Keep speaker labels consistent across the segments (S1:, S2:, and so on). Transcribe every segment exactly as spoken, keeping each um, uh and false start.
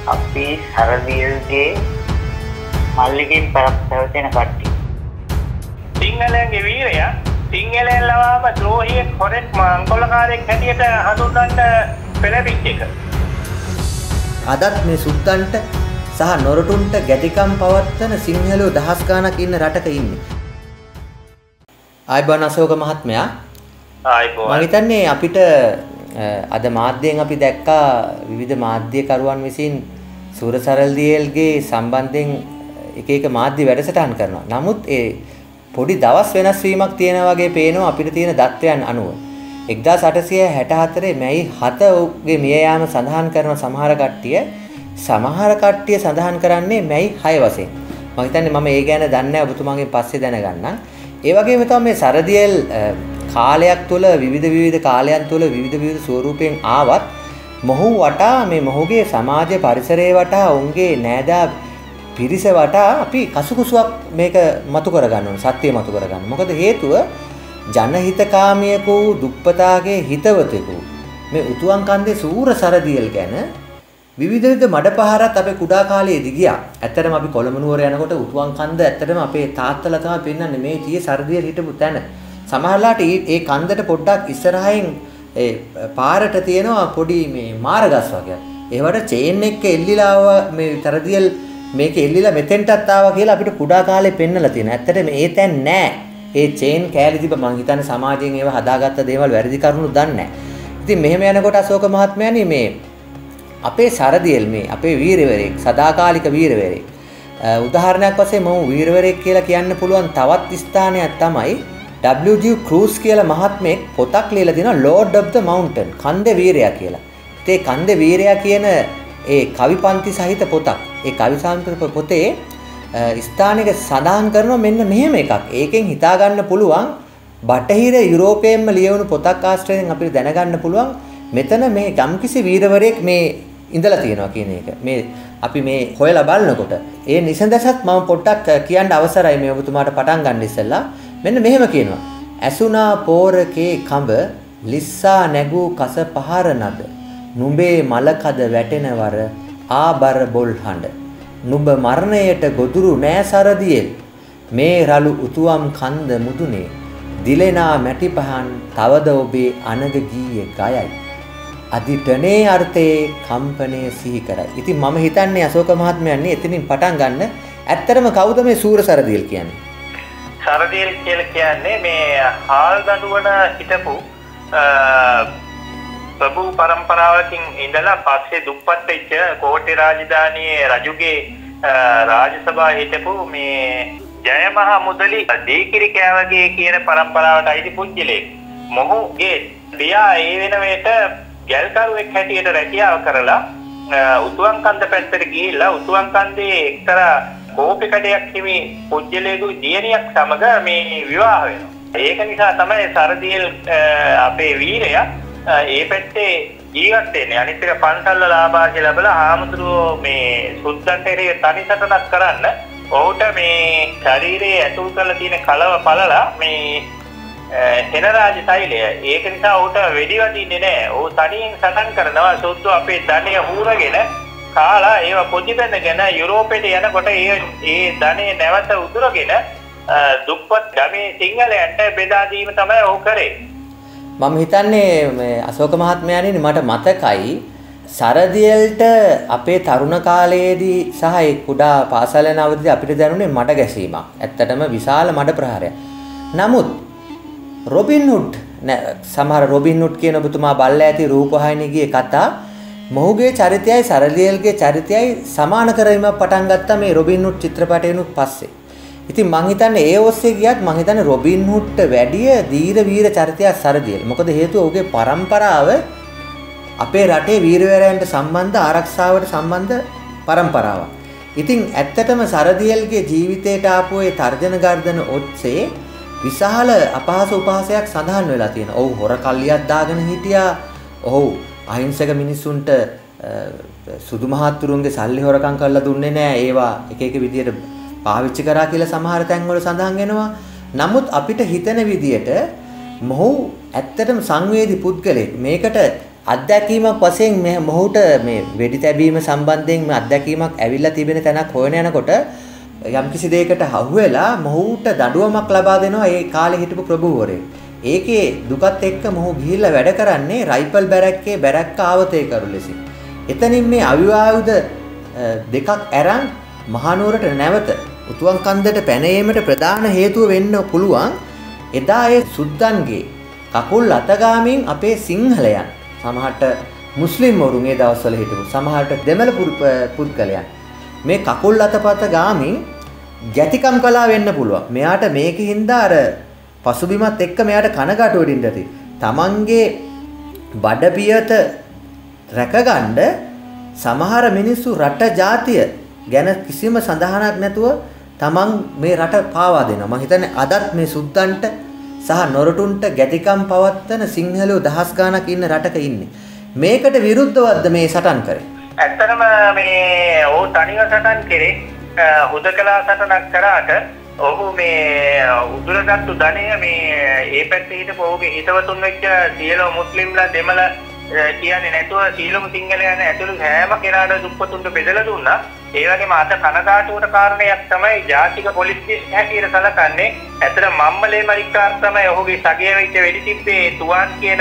S1: අපි සරදියල්ගේ මල්ලිකින් පැවතෙන කට්ටිය.
S2: සිංහලයන්ගේ වීරයා සිංහලයන් ලවාම ද්‍රෝහියෙක් හොරෙක් මංකොල්ලකාරයෙක් හැටියට හඳුන්වන්න පෙළඹිච්ච එක.
S3: අදත් මේ සුද්දන්ට සහ නොරටුන්ට ගැටිකම් පවත්වන සිංහලෝ දහස් ගාණක් ඉන්න රටක ඉන්නේ. ආයිබෝන් අශෝක මහත්මයා.
S2: ආයිබෝන්.
S3: මම හිතන්නේ අපිට අද මාධ්‍යයෙන් අපි දැක්කා විවිධ මාධ්‍යකරුවන් විසින් සූරසරල් දියල්ගේ සම්බන්ධයෙන් එක එක මාධ්‍ය වැඩසටහන් කරනවා. නමුත් ඒ පොඩි දවස් වෙනස් වීමක් තියෙනවා වගේ පේනවා අපිට තියෙන දත්තයන් අනුව. එක්දාස් අටසිය හැට හතරේ මැයි හත ඔහුගේ මිය යාම සඳහන් කරන සමහර කට්ටිය සමහර කට්ටිය සඳහන් කරන්නේ මැයි හය වශයෙන්. මම හිතන්නේ මම ඒ ගැන දන්නේ නැහැ ඔබතුමාගෙන් පස්සේ දැනගන්නම්. ඒ වගේම තමයි මේ සරදියල් කාලයක් තුළ විවිධ විවිධ කාලයන් තුළ විවිධ විවිධ ස්වරූපයෙන් ආවත් මොහු වටා මේ මොහුගේ සමාජ පරිසරයේ වටා ඔවුන්ගේ නෑදා පිරිස වටා අපි කසුකුසුවක් මේක මතු කරගන්න ඕනේ සත්‍ය මතු කරගන්න. මොකද හේතුව ජනහිතකාමියෙකු දුප්පතාගේ හිතවතෙකු මේ උතුම් කන්දේ සූර සරදියල් ගැන විවිධ විවිධ මඩපහරත් අපේ කුඩා කාලයේදී ගියා. ඇත්තටම අපි කොළඹ නුවර යනකොට උතුම් කන්ද ඇත්තටම අපේ තාත්තලා තමයි පෙන්වන්නේ මේ tie සරදියල් හිටපු තැන. සමහරලාට ඒ කන්දට පොඩ්ඩක් ඉස්සරහින් ඒ පාරට තියෙනවා පොඩි මේ මාරගස් වගේ. ඒවට චේන් එක එල්ලිලා මේ සරදියල් මේක එල්ලිලා මෙතෙන්ටත් ආවා කියලා අපිට කුඩා කාලේ පෙන්නලා තියෙනවා. ඇත්තටම ඒ තැන් නෑ. ඒ චේන් කෑලි තිබ්බ මං හිතන්නේ සමාජයෙන් ඒව හදාගත්ත දේවල් වැරදි කරුණු දන්නේ නෑ. ඉතින් මෙහෙම යනකොට අශෝක මහත්මයානි මේ අපේ සරදියල් මේ අපේ වීරවරයෙක් සදාකාලික වීරවරයෙක්. උදාහරණයක් වශයෙන් මම වීරවරයෙක් කියලා කියන්න පුළුවන් තවත් ස්ථානයක් තමයි ඩබ්ලිව් ජී ක්‍රූස් කියලා මහත්මයෙක් පොතක් ලියලා තියෙනවා Lord of the Mountain කන්දේ වීරයා කියලා. ඒ කන්දේ වීරයා කියන ඒ කවිපන්ති සහිත පොතක්. ඒ කවි සාන්තර පොතේ ස්ථානික සඳහන් කරනවා මෙන්න මෙහෙම එකක්. ඒකෙන් හිතා ගන්න පුළුවන් බටහිර යුරෝපයෙන්ම ලියවුණු පොතක් ආශ්‍රයෙන් අපිට දැනගන්න පුළුවන් මෙතන මේ ගම්කිසි වීරවරයෙක් මේ ඉඳලා තියෙනවා කියන එක. මේ අපි මේ හොයලා බලනකොට ඒ නිසඳසත් මම පොඩ්ඩක් කියන්න අවසරයි මේ ඔබතුමාට පටන් ගන්න ඉස්සෙල්ලා. මෙන්න මෙහෙම කියනවා. ඇසුනා පෝරකේ කඹ ලිස්සා නැගූ කස පහර නද නුඹේ මලකද වැටෙනවර ආබර බොල් හඬ නුඹ මරණයට ගොදුරු නෑ සරදියෙල් මේ රළු උතුම් කන්ද මුදුනේ දිලෙනා මැටි පහන් තවද ඔබේ අනග ගීයේ ගයයි අදිටනේ අර්ථයේ කම්පණය සිහි කරයි. ඉතින් මම හිතන්නේ අශෝක මහත්මයානේ එතනින් පටන් ගන්න. ඇත්තටම කවුද මේ සූර සරදියෙල් කියන්නේ?
S2: සරදියල් කියලා කියන්නේ මේ හාල් දඬුවන හිටපු ප්‍රභු පරම්පරාවකින් ඉඳලා පස්සේ දුප්පත් වෙච්ච කෝටි රාජධානියේ රජුගේ රාජසභා හිටපු මේ ජයමහා මුදලි දීකිරි කෑවගේ කියන පරම්පරාවට අයිති පුජ්‍යලෙක්. මොහුගේ පියා ඒ වෙන වෙලට ගැල්කරුවෙක් හැටියට රැකියාව කරලා උතුම් කන්ද පැත්තට ගිහිල්ලා උතුම් කන්දේ එක්තරා කෝපි කඩයක් හිමි පුජ්‍යලේකු දියණියක් සමග මේ විවාහ වෙනවා. ඒක නිසා තමයි සරදියල් අපේ වීරයා ඒ පැත්තේ ජීවත් වෙන්නේ. අනිත් එක පන්සල් වල ආභාෂය ලැබලා ආමුදුරෝ මේ සුද්දන්ට එරේ තනිසටනක් කරන්න ඔහුට මේ ශරීරයේ ඇතුල් කරලා තියෙන කලව පළලා මේ හෙනරාජ තෛලය. ඒක නිසා ඔහුට වෙඩි වදින්නේ නැහැ. ඔහු තනියෙන් සටන් කරනවා සුද්දෝ අපේ ධනය හූරගෙන කාලා ඒව පොඩි බඳගෙන යුරෝපෙට යනකොට ඒ ඒ ධනෙ නැවත උදුරගෙන දුප්පත් ගමේ සිංහලයන්ට බෙදා දීම තමයි ඔහු කරේ.
S3: මම හිතන්නේ මේ අශෝක මහත්මයාණනි මට මතකයි සරදියල්ට අපේ තරුණ කාලයේදී සහ ඒ කුඩා පාසල යන අවදිදී අපිට දැනුනේ මඩ ගැසීමක්. ඇත්තටම විශාල මඩ ප්‍රහාරයක්. නමුත් රොබින් හුඩ් සමහර රොබින් හුඩ් කියන ඔබතුමා බල්ලා ඇති රූපවාහිනියේ කතා මොහුගේ චරිතයයි සරදියල්ගේ චරිතයයි සමාන කරවීමක් පටන් ගත්තා මේ රොබින් හුඩ් චිත්‍රපටයනුත් පස්සේ. ඉතින් මං හිතන්නේ ඒ ඔස්සේ ගියත් මං හිතන්නේ රොබින් හුඩ්ට වැඩිය දීර වීර චරිතයක් සරදියල්. මොකද හේතුව ඔහුගේ පරම්පරාව අපේ රටේ වීරවරයන්ට සම්බන්ධ ආරක්ෂාවට සම්බන්ධ පරම්පරාවක්. ඉතින් ඇත්තටම සරදියල්ගේ ජීවිතයට ආපු ඒ තර්ජන ගර්ධන ඔස්සේ විශාල අපහාස උපහාසයක් සඳහන් වෙලා තියෙනවා. ඔහු හොර කල්ලියක් දාගෙන හිටියා. ඔහු අහිංසක මිනිස්සුන්ට සුදු මහත්තුරුන්ගේ සල්ලි හොරකම් කරලා දුන්නේ නැහැ. ඒවා එක එක විදියට පාවිච්චි කරා කියලා සමහර තැන්වල සඳහන් වෙනවා. නමුත් අපිට හිතෙන විදියට මොහු ඇත්තටම සංවේදී පුද්ගලෙක්. මේකට අත්දැකීමක් වශයෙන් මේ මොහුට මේ වෙඩි තැබීම සම්බන්ධයෙන් මේ අත්දැකීමක් ඇවිල්ලා තිබෙන තැනක් හොයන යනකොට යම්කිසි දෙයකට අහු වෙලා මොහුට දඬුවමක් ලබා දෙනවා ඒ කාලේ හිටපු ප්‍රභූවරයෙක්. ඒකේ දුකත් එක්ක මොහු ගිහිල්ලා වැඩ කරන්නේ රයිෆල් බැරැක්කේ බැරැක්ක ආවතේකරු ලෙසින්. එතනින් මේ අවිවායුධ දෙකක් අරන් මහනුවරට නැවත උතුම් කන්දට පැනීමට ප්‍රධාන හේතුව වෙන්න පුළුවන් එදා ඒ සුද්දන්ගේ කකුල් අතගාමින් අපේ සිංහලයන් සමහරට මුස්ලිම් වරුන් ඒ දවස්වල හිටපු සමහරට දෙමළ පුද්ගලයන් මේ කකුල් අතපත ගාමින් ගැතිකම් කළා වෙන්න පුළුවන්. මෙයාට මේකින්ද අර පසුබිමත් එක්ක මෙයාට කනගාටු වෙන්න ඇති. තමන්ගේ බඩපියත රැකගන්න සමහර මිනිස්සු රට ජාතිය ගැන කිසිම සඳහනක් නැතුව තමන් මේ රට පාවා දෙනවා. මම හිතන්නේ අදත් මේ සුද්දන්ට සහ නොරටුන්ට ගැතිකම් පවත්තන සිංහලෝ දහස් ගාණක් ඉන්න රටක ඉන්නේ. මේකට විරුද්ධවත්ද මේ සටන් කරේ?
S2: ඇත්තටම මේ ඔහු තනිව සටන් කරේ හුදකලා සටනක් කරාට ඔහු මේ උදුරගත්තු ධනය මේ ඒ පැත්තේ හිටපු ඔහුගේ හිතවතුන් වෙච්ච සියලු මුස්ලිම්ලා දෙමළ කියන්නේ නැතුව සීලම සිංහලයන් ඇතුළු හැම කෙනාට දුප්පතුන්ට බෙදලා දුන්නා. ඒ වගේම අද කනගාටුවට කාරණයක් තමයි ජාතික පොලිසිය හැටියට සැලකන්නේ. ඇත්තට මම්මලේ මරික්කාර් තමයි ඔහුගේ සගය වෙච්ච වෙඩි තිබ්බේ තුවාන් කියන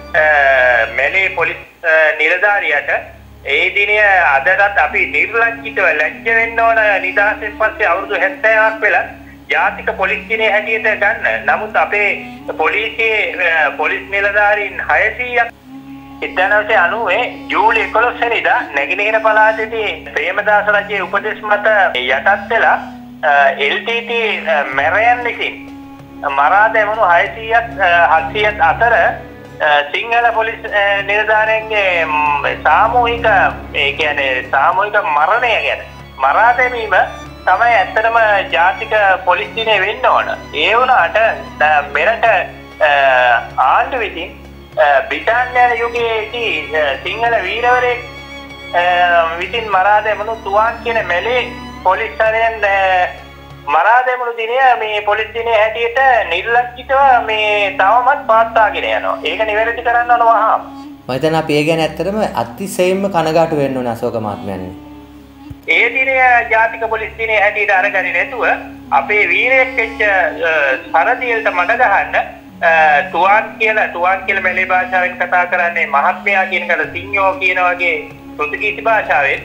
S2: මැලේ පොලිස් නිලධාරියට. ඒ දිනේ අදටත් අපි නිර්ලජ්ජිතව ලැජ්ජ වෙන්න ඕන නිදහසෙන් පස්සේ අවුරුදු හැත්තෑවක් වෙලා ජාතික පොලිසියේ හැටියට ගන්න. නමුත් අපේ පොලිසියේ පොලිස් නිලධාරීන් හයසීයක් එක්දහනවසිය අනූවේ ජූලි එකොළොස් වෙනිදා නැගෙනහිර පළාතේදී ප්‍රේමදාස රජයේ උපදෙස් මත යටත් වෙලා එල් ටී ටී මැරයන් විසින් මරා දැමුණු හයසීයක් හත්සියයක් අතර සිංහල පොලිස් නිලධාරීන්ගේ සාමූහික ඒ කියන්නේ සාමූහික මරණය ගැන මරා දැමීම තමයි ඇත්තටම ජාතික පොලිස් දිනේ වෙන්න ඕන. ඒ වුණාට මෙරට ආණ්ඩුව විසින් බ්‍රිතාන්‍ය යුගයේදී සිංහල වීරවරයෙක් විසින් මරා දැමුණු තුවාන් කියන මැලේ පොලිස්තරයන් මරා දැමුණු දිනය මේ පොලිස් දිනේ හැටියට නිර්ලජ්ජිතව මේ තවමත් පාත්තාගෙන යනවා. ඒක නිවැරදි කරන්න ඕන වහාම.
S3: මම හිතන්නේ අපි ඒ ගැන ඇත්තටම අතිශයින්ම කනගාටු වෙන්න ඕනේ අශෝක මහත්මයානේ.
S2: ඒ දිනය ජාතික පොලිස් දිනේ හැටියට අරගන්නේ නැතුව අපේ වීරයෙක් වෙච්ච සරදියල්ට මඩ ගහන්න තුවාන් කියලා තුවාන් කියලා මැලේ භාෂාවෙන් කතා කරන්නේ මහත්මයා කියන කල සිංහෝ කියන වගේ පෘතුගීසි භාෂාවෙන්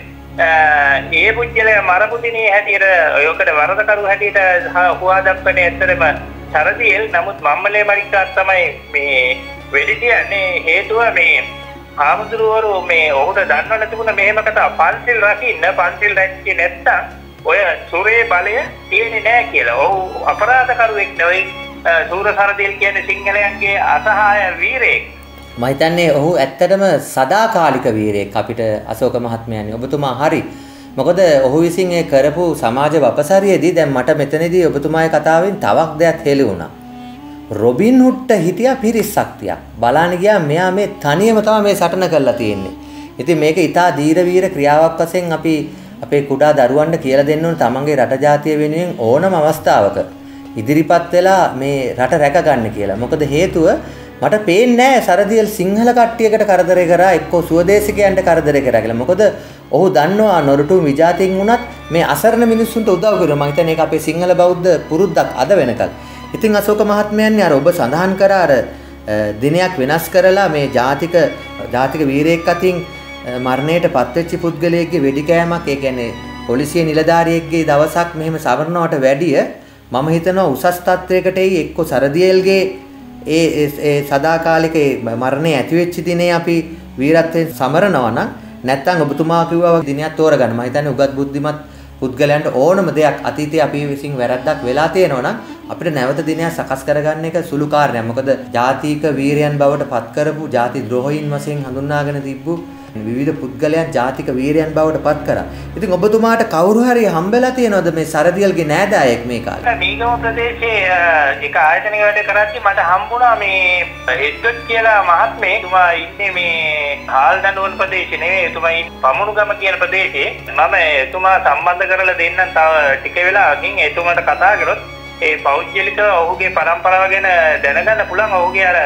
S2: ඒ පුජ්‍යලයා මරපු දිනේ හැටියට ඔයකට වරදකරු හැටියට හුවා දක්වන්නේ ඇත්තටම සරදියල්. නමුත් මම්මලේ මරික්කාර් තමයි මේ වෙඩි තියන්නේ. හේතුව මේ ආමුදුරවරු මේ ඔහුට දන්නවල තිබුණ මෙහෙම කතා පන්සිල් රකින්න පන්සිල් රැක්කේ නැත්තම් ඔය සුරේ බලය තියෙන්නේ නැහැ කියලා. ඔහු අපරාධකරුවෙක් නෙවෙයි. සූර සරදියල් කියන්නේ සිංහලයන්ගේ අසහාය වීරයෙක්.
S3: මම හිතන්නේ ඔහු ඇත්තටම සදාකාලික වීරයෙක් අපිට අශෝක මහත්මයානි. ඔබතුමා හරි. මොකද ඔහු විසින් ඒ කරපු සමාජ වපසරියේදී දැන් මට මෙතනදී ඔබතුමාගේ කතාවෙන් තවක් දෙයක් හෙළි වුණා. රොබින් හුඩ්ට හිටියා පිරිස් ශක්තියක්. බලන්න ගියා මෙයා මේ තනියම තමයි මේ සටන කරලා තියෙන්නේ. ඉතින් මේක ඊටා දීර වීර ක්‍රියාවක් වශයෙන් අපි අපේ කුඩා දරුවන්ට කියලා දෙන්න ඕන තමන්ගේ රට ජාතිය වෙනුවෙන් ඕනම අවස්ථාවක ඉදිරිපත් වෙලා මේ රට රැක ගන්න කියලා. මොකද හේතුව මට පේන්නේ නැහැ සරදියල් සිංහල කට්ටියකට කරදරේ කරා එක්කෝ සුවදේශිකයන්ට කරදරේ කරා කියලා. මොකද ඔහු දන්නවා නොරටු විජාතින් වුණත් මේ අසරණ මිනිස්සුන්ට උදව් කරනවා. මම හිතන්නේ ඒක අපේ සිංහල බෞද්ධ පුරුද්දක් අද වෙනකල්. ඉතින් අශෝක මහත්මයන්නි අර ඔබ සඳහන් කරා අර දිනයක් වෙනස් කරලා මේ ජාතික ජාතික වීරයෙක් අතින් මරණයට පත්වෙච්ච පුද්ගලයෙක්ගේ වෙඩි කෑමක් ඒ කියන්නේ පොලිසිය නිලධාරියෙක්ගේ දවසක් මෙහෙම සවරනවට වැඩිය මම හිතනවා උසස් තත්වයකට එයි එක්ක සරදියල්ගේ ඒ ඒ සදාකාලික මරණය ඇති වෙච්ච දිනේ අපි වීරත්වයෙන් සමරනවා නම් නැත්තම් ඔබතුමා කිව්වා වගේ දිනයක් තෝරගන්න. මම හිතන්නේ උගත් බුද්ධිමත් පුද්ගලයන්ට ඕනම දෙයක් අතීතයේ අපි විසින් වැරද්දක් වෙලා තියෙනවා නම් අපිට නැවත දිනයක් සකස් කරගන්න එක සුළු කාර්යයක්. මොකද ජාතික වීරයන් බවට පත් කරපු ජාති ද්‍රෝහීන් වශයෙන් හඳුන්වාගෙන තිබ්බු විවිධ පුද්ගලයන් ජාතික වීරයන් බවට පත් කරා. ඉතින් ඔබතුමාට කවුරු හරි හම්බෙලා තියෙනවද මේ සරදියල්ගේ නෑදෑයෙක් මේ කාලේ?
S2: මීගම ප්‍රදේශයේ එක ආයතනයක වැඩ කරද්දී මට හම්බුණා මේ එඩ්වඩ් කියලා මහත්මයෙක්. එතුමා ඉන්නේ මේ හාල්දඬුවන ප්‍රදේශේ නෙවෙයි. එතුමා ඉන්නේ පමුණුගම කියන ප්‍රදේශේ. මම එතුමා සම්බන්ධ කරලා දෙන්නම් තව ටික වෙලාවකින්. එතුමාට කතා කරොත් ඒ පෞද්ගලිකව ඔහුගේ පරම්පරාව ගැන දැනගන්න පුළුවන්. ඔහුගේ අර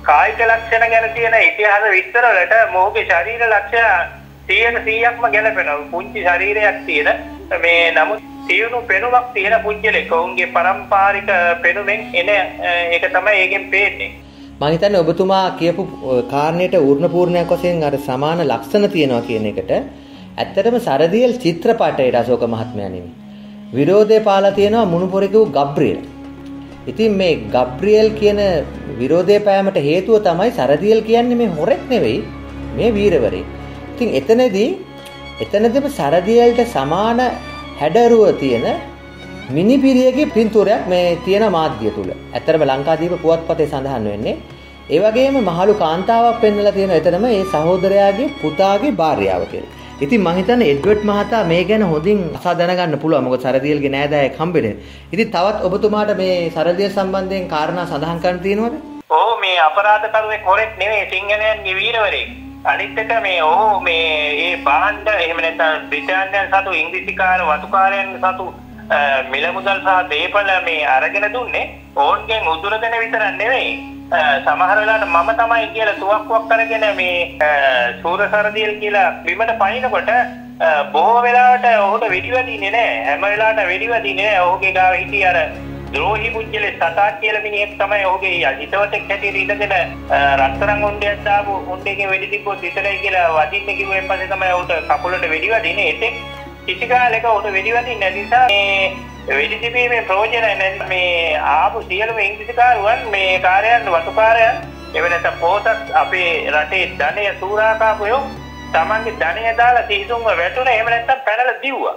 S2: කායික ලක්ෂණ ගැන තියෙන ඉතිහාස විස්තර වලට මොහුගේ ශරීර ලක්ෂණ සියයට සීයක්ම ගැලපෙනවා. පුංචි ශරීරයක් තියෙන මේ නමුත් සියුණු පෙනුමක් තියෙන පුංචිලෙක්. ඔවුන්ගේ පාරම්පරික පෙනුමෙන් එන එක තමයි ඒකෙන් පේන්නේ.
S3: මම හිතන්නේ ඔබතුමා කියපු කාරණේට ඌර්ණ පූර්ණයක් වශයෙන් අර සමාන ලක්ෂණ තියෙනවා කියන එකට ඇත්තටම සරදියෙල් චිත්‍රපටයේ අශෝක මහත්මයා නෙමෙයි. විරෝධය පාලා තියෙනවා මුණුපොරේකු ගබ්‍රියෙල්. ඉතින් මේ ගබ්‍රියෙල් කියන විරෝධය පෑමට හේතුව තමයි සරදියෙල් කියන්නේ මේ හොරෙක් නෙවෙයි මේ වීරවරයෙක්. ඉතින් එතනදී එතනදිම සරදියෙල්ට සමාන හැඩරුව තියෙන මිනිපිරියගේ පින්තූරයක් මේ තියෙන මාධ්‍ය තුල. ඇත්තටම ලංකාදීප පුවත්පතේ සඳහන් වෙන්නේ. ඒ වගේම මහලු කාන්තාවක් පෙන්වලා තියෙන එතනම ඒ සහෝදරයාගේ පුතාගේ භාර්යාව කියලා. ඉතින් මම හිතන්නේ එඩ්වර්ඩ් මහතා මේ ගැන හොඳින් අසා දැනගන්න පුළුවන්. මොකද සරදියෙල්ගේ නෑදෑයෙක් හම්බෙන්නේ. ඉතින් තවත් ඔබතුමාට මේ සරදියෙල් සම්බන්ධයෙන් කාරණා සඳහන් කරන්න තියෙනවද?
S2: ඔව් මේ අපරාධකරුවෙක් හොරෙක් නෙවෙයි සිංහලයන්ගේ වීරවරයෙක්. අනිත් එක මේ ඔහු මේ ඒ බාණ්ඩ එහෙම නැත්නම් බ්‍රිතාන්‍යයන් සතු ඉංග්‍රීසිකාර වතුකාරයන් සතු මිල මුදල් සහ දේපල මේ අරගෙන දුන්නේ ඕන්ගෙන් උදුර දෙන විතරක් නෙවෙයි. සමහර වෙලාවට මම තමයි කියලා තුවක්කුවක් අරගෙන මේ සූර සරදියෙල් කියලා බිමට පනිනකොට බොහෝ වෙලාවට ඔහුට වෙඩිවදින්නේ නැහැ. හැම වෙලාවට වෙඩිවදින්නේ නැහැ. ඔහුගේ ගාව හිටිය අර ද්‍රෝහි පුජ්‍යලේ සතා කියලා මිනිහෙක් තමයි ඔහුගේ හිතවතෙක් හැටියට ඉඳගෙන රත්තරන් උණ්ඩයක් දාපු උණ්ඩේකින් වෙඩි තිබ්බොත් විතරයි කියලා වදින්න කිව්වෙන් පස්සේ තමයි ඔහුට කකුලට වෙඩිවදින්නේ. එතෙක් කිසි කාලයක ඔහුට වෙඩිවදින්නේ නැති නිසා මේ වෙඩි තිබීමේ ප්‍රයෝජන මේ ආපු සියලුම ඉංග්‍රීසිකාරුවන් මේ කාර්යයන් වතුකාරයන් එවනත පොසත් අපේ රටේ ධනය සූරාකාපයෝ තමන්ගේ ධනය දාලා සිහිසුන්ව වැටුණා. එහෙම නැත්නම් පැනලා දිව්වා.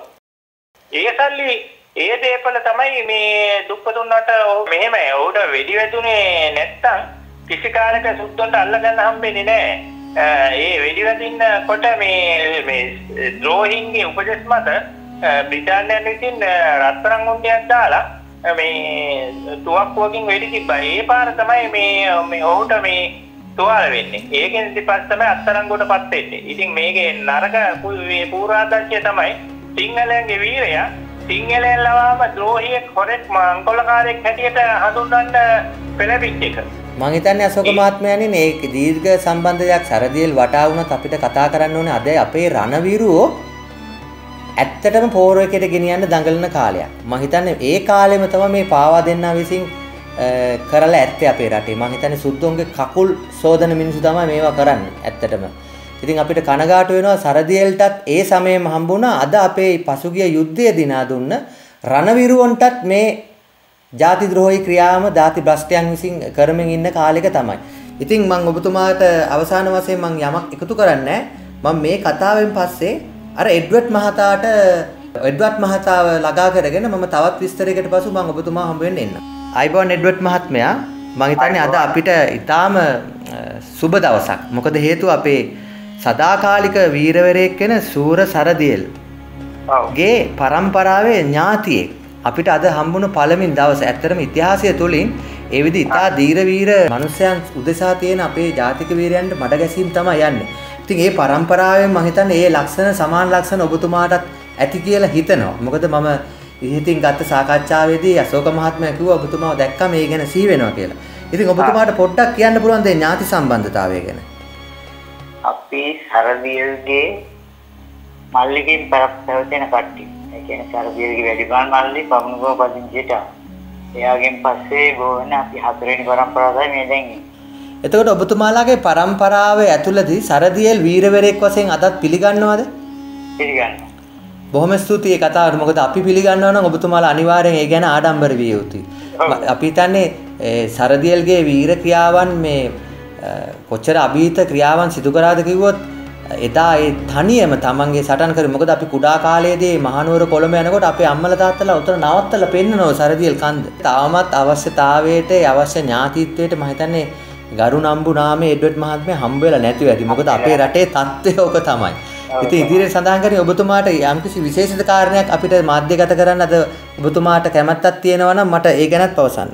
S2: ඒ සල්ලි ඒ දේපල තමයි මේ දුප්පතුන්ට මෙහෙම උඩ වෙඩි වැදුනේ නැත්තම් කිසි කාලයක සුද්දන්ට අල්ලගන්න හම්බෙන්නේ නැහැ. ඒ වෙඩි වැදින්නකොට මේ මේ ද්‍රෝහින්ගේ උපදෙස් මත බ්‍රිතාන්‍යයන් විසින් රත්තරන් උණ්ඩයක් දාලා මේ තුවක්කුවකින් වෙඩි තිබ්බා. ඒ පාර තමයි මේ මේ ඔහුට මේ තුවාල වෙන්නේ. ඒකෙන් ඉතිපස් තමයි අත්තරංගුවටපත් වෙන්නේ. ඉතින් මේකේ නරක පූර්වාදර්ශය තමයි සිංහලයන්ගේ වීරයා සිංහලයන් ලවාම ද්‍රෝහියෙක් හොරෙක් මංකොලකාරයෙක් හැටියට හඳුන්වන්න පෙළඹිච්ච එක.
S3: මම හිතන්නේ අශෝක මහත්මයාණන් මේ දීර්ඝ සම්බන්ධයක් සරදියෙල් වටා වුණත් අපිට කතා කරන්න ඕනේ අද අපේ රණවිරුවෝ ඇත්තටම පෝරවකයට ගෙනියන්න දඟලන කාලයක්. මම හිතන්නේ ඒ කාලෙම තමයි මේ පාවා දෙන්නා විසින් කරලා ඇත්තේ අපේ රටේ. මම හිතන්නේ සුද්දොන්ගේ කකුල් සෝදන මිනිස්සු තමයි මේවා කරන්නේ ඇත්තටම. ඉතින් අපිට කනගාටු වෙනවා සරදියෙල්ටත් ඒ සමයේම හම්බුණා අද අපේ පසුගිය යුද්ධය දිනා දුන්න රණවිරුවන්ටත් මේ ಜಾති ද්‍රෝහී ක්‍රියාවම ಜಾති භ්‍රෂ්ටයන් විසින් කරමින් ඉන්න කාලෙක තමයි. ඉතින් මම ඔබතුමාට අවසාන වශයෙන් මම යමක් එකතු කරන්නේ මම මේ කතාවෙන් පස්සේ අර එඩ්වර්ඩ් මහතාට එඩ්වර්ඩ් මහතාව ළඟා කරගෙන මම තවත් විස්තරයකට පසු මම ඔබතුමා හම්බ වෙන්න එන්න. අයිබෝන් එඩ්වර්ඩ් මහත්මයා මම හිතන්නේ අද අපිට ඊටාම සුබ දවසක්. මොකද හේතුව අපේ සදාකාලික වීරවරයෙක් වෙන සූර සරදියෙල් ගේ පරම්පරාවේ ඥාතියෙක් අපිට අද හම්බුණු පළමින් දවස. ඇත්තටම ඉතිහාසය තුලින් ඒ විදිහ ඉතා දීර වීර මිනිසයන් උදෙසා තියෙන අපේ ජාතික වීරයන්ට මඩ ගැසීම් තමයි යන්නේ. ඉතින් මේ පරම්පරාවෙන් මම හිතන්නේ මේ ලක්ෂණ සමාන ලක්ෂණ ඔබතුමාටත් ඇති කියලා හිතනවා. මොකද මම ඉතින් ගත්ත සාකච්ඡාවේදී අශෝක මහත්මයා කිව්වා ඔබතුමාව දැක්කම මේ ගැන සී වෙනවා කියලා. ඉතින් ඔබතුමාට පොඩ්ඩක් කියන්න පුළුවන් දේ ඥාති සම්බන්ධතාවය ගැන.
S1: අපි සරදියෙල්ගේ මල්ලිකින් පැවතෙන කට්ටිය. ඒ කියන්නේ සරදියෙල්ගේ වැඩිපාන් මල්ලි පමුණුව පදිංචියට. එයාගෙන් පස්සේ ගෝවන අපි හතරවෙනි පරම්පරාවයි මේ දැන් ඉන්නේ.
S3: එතකොට ඔබතුමාලාගේ පරම්පරාවේ ඇතුළතදී සරදියෙල් වීරවරයෙක් වශයෙන් අදත් පිළිගන්නවද?
S1: පිළිගන්නවා.
S3: බොහොම ස්තුතියි කතාවට. මොකද අපි පිළිගන්නවා නම් ඔබතුමාලා අනිවාර්යෙන් ඒ ගැන ආඩම්බර විය යුතුයි. අපි හිතන්නේ සරදියෙල්ගේ වීර ක්‍රියාවන් මේ කොච්චර අභීත ක්‍රියාවන් සිදු කරාද කිව්වොත් එදා ඒ තනියම තමන්ගේ සටන් කරේ. මොකද අපි කුඩා කාලයේදී මහනුවර කොළඹ යනකොට අපේ අම්මලා තාත්තලා උතන නවත්තලා පෙන්නනවා සරදියෙල් කන්ද. තාමත් අවශ්‍යතාවයට අවශ්‍ය ඥාතිත්වයට මම හිතන්නේ ගරු නම්බු නාමයේ එඩ්වර්ඩ් මහත්මයා හම්බ වෙලා නැතුව ඇති. මොකද අපේ රටේ තත්ත්වය ඕක තමයි. ඉතින් ඉදිරියට සඳහන් කරේ ඔබතුමාට යම්කිසි විශේෂිත කාරණයක් අපිට මාධ්‍යගත කරන්න අද ඔබතුමාට කැමැත්තක් තියෙනවා නම් මට ඒ ගැනත් පවසන්න.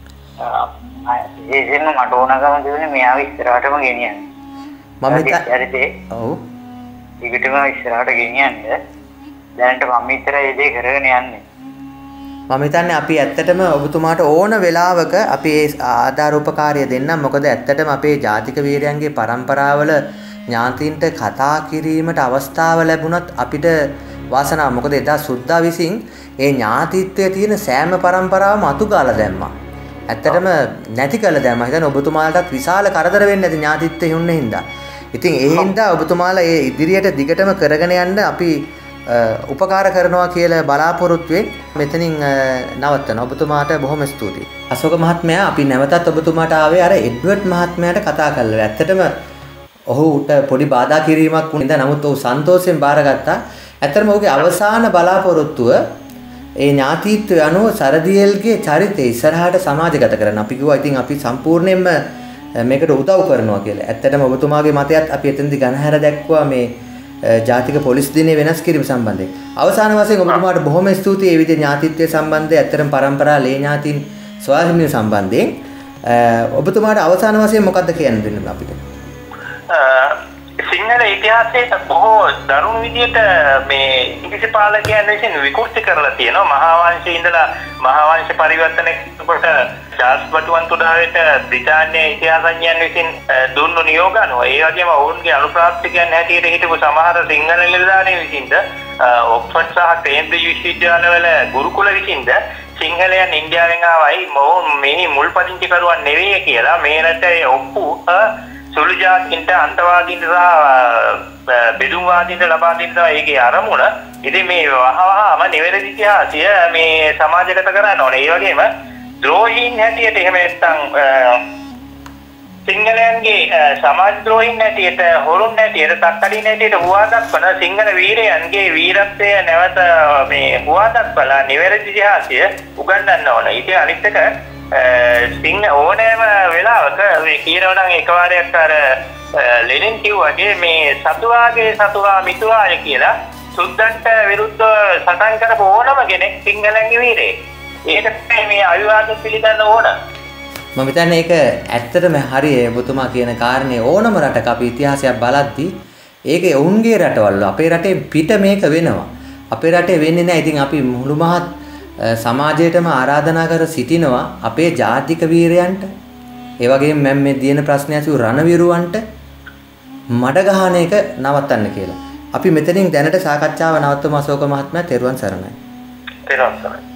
S1: විශේෂයෙන්ම මට ඕනකම තිබුණේ මෙයාව ඉස්සරහටම ගෙනියන්න.
S3: මම හිතන්නේ ඔව්.
S1: ඊකටම ඉස්සරහට ගෙනියන්න. දැනට මම විතරයි ඒ දේ කරගෙන යන්නේ.
S3: මම හිතන්නේ අපි ඇත්තටම ඔබතුමාට ඕන වෙලාවක අපි ආධාර උපකාරය දෙන්නම්. මොකද ඇත්තටම අපේ ජාතික වීරයන්ගේ පරම්පරාවල ඥාතීන්ට කතා කිරීමට අවස්ථාව ලැබුණත් අපිට වාසනාව. මොකද එදා සුද්දා විසින් ඒ ඥාතිත්වයේ තියෙන සෑම පරම්පරාවම අතුගාලා දැම්මා. ඇත්තටම නැති කළා දැම්මා. හිතන්න ඔබතුමාලටත් විශාල කරදර වෙන්නේ නැති ඥාතිත්වයේ හුන්නේ හින්දා. ඉතින් ඒ හින්දා ඔබතුමාලා ඒ ඉදිරියට දිගටම කරගෙන යන්න අපි උපකාර කරනවා කියලා බලාපොරොත්තුෙන් මෙතනින් නවත්තන. ඔබතුමාට බොහොම ස්තුතියි. අශෝක මහත්මයා අපි නැවතත් ඔබතුමාට ආවේ අර එඩ්වර්ඩ් මහත්මයාට කතා කරලා. ඇත්තටම ඔහුට පොඩි බාධා කිරීමක් වුණා. නමුත් ඔහු සන්තෝෂයෙන් බාරගත්තා. ඇත්තටම ඔහුගේ අවසාන බලාපොරොත්තුව ඒ ඥාතිත්වය අනුව සරදියෙල්ගේ චරිතය ඉස්සරහට සමාජගත කරන්න. අපි කිව්වා ඉතින් අපි සම්පූර්ණයෙන්ම මේකට උදව් කරනවා කියලා. ඇත්තටම ඔබතුමාගේ මතයත් අපි එතෙන්දි ගණහැර දැක්වුවා මේ ජාතික පොලිස් දිනේ වෙනස් කිරීම සම්බන්ධයෙන්. අවසාන වශයෙන් ඔබතුමාට බොහොම ස්තුතියි මේ විදිහේ ඥාතිත්වයේ සම්බන්ධයෙන් ඇත්තටම පරම්පරා ලේ ඥාතින් ස්වාහිමිය සම්බන්ධයෙන්. ඔබතුමාට අවසාන වශයෙන් මොකක්ද කියන්න දෙන්නේ අපිට?
S2: සිංහල ඉතිහාසයේ බොහෝ දරුණු විදියට මේ ඉංග්‍රීසි පාලකයන් විසින් විකෘති කරලා තියෙනවා. මහා වංශයේ ඉඳලා මහා වංශ පරිවර්තනයකට චාල්ස් බටුවන්තුඩාවට බ්‍රිතාන්‍ය ඉතිහාසඥයන් විසින් දුන්නු නියෝග අනුව ඒ වගේම ඔවුන්ගේ අනුප්‍රාප්තිකයන් හැටියට හිටපු සමහර සිංහල නිලධාරීන් විසින්ද ඔක්ස්ෆර්ඩ් සහ කේම්බ්‍රිජ් විශ්වවිද්‍යාලවල ගුරුකුල විසින්ද සිංහලයන් ඉන්දියාවෙන් ආවයි මොවුන් මේ මුල් පදිංචිකරුවන් නෙවෙයි කියලා මේ රටේ ඔප්පු සුළු ජාතින්ට අන්තවාදීන්ට සහ බෙදුම්වාදීන්ට ලබා දෙන්න තමයි ඒකේ අරමුණ. ඉතින් මේ වහවහම නිවැරදි ඉතිහාසය මේ සමාජගත කරන්න ඕනේ. ඒ වගේම ද්‍රෝහීන් හැටියට එහෙම නැත්නම් සිංහලයන්ගේ සමාජ ද්‍රෝහීන් හැටියට හොරුන් හැටියට තක්කඩින් හැටියට හුවා දක්වන සිංහල වීරයන්ගේ වීරත්වය නැවත මේ හුවා දක්වලා නිවැරදි ඉතිහාසය උගන්වන්න ඕනේ. ඉතින් අනිත් එක සිංහ ඕනෑම වෙලාවක මේ කියනවා නම් එකවරයක් අර ලෙනින් කිව්වාගේ මේ සතුවාගේ සතුවා මිතුවාය කියලා සුද්දන්ට විරුද්ධව සටන් කරපු ඕනම කෙනෙක් සිංහලන්ගේ වීරයෙක්. ඒකට මේ අවිවාද පිළිගන්න ඕන.
S3: මම හිතන්නේ ඒක ඇත්තටම හරිය ඔබතුමා කියන කාරණේ. ඕනම රටක අපි ඉතිහාසයක් බලද්දී ඒකේ ඔවුන්ගේ රටවල අපේ රටේ පිට මේක වෙනවා. අපේ රටේ වෙන්නේ නැහැ. ඉතින් අපි මුළු මහත් සමාජයටම ආරාධනා කර සිටිනවා අපේ ජාතික වීරයන්ට ඒ වගේම මම මේ දින ප්‍රශ්න ඇසු රණවිරුවන්ට මඩ ගහන එක නවත්තන්න කියලා. අපි මෙතනින් දැනට සාකච්ඡාව නවත්තමු අශෝක මහත්මයා. තෙරුවන් සරණයි.
S2: තෙරුවන් සරණයි.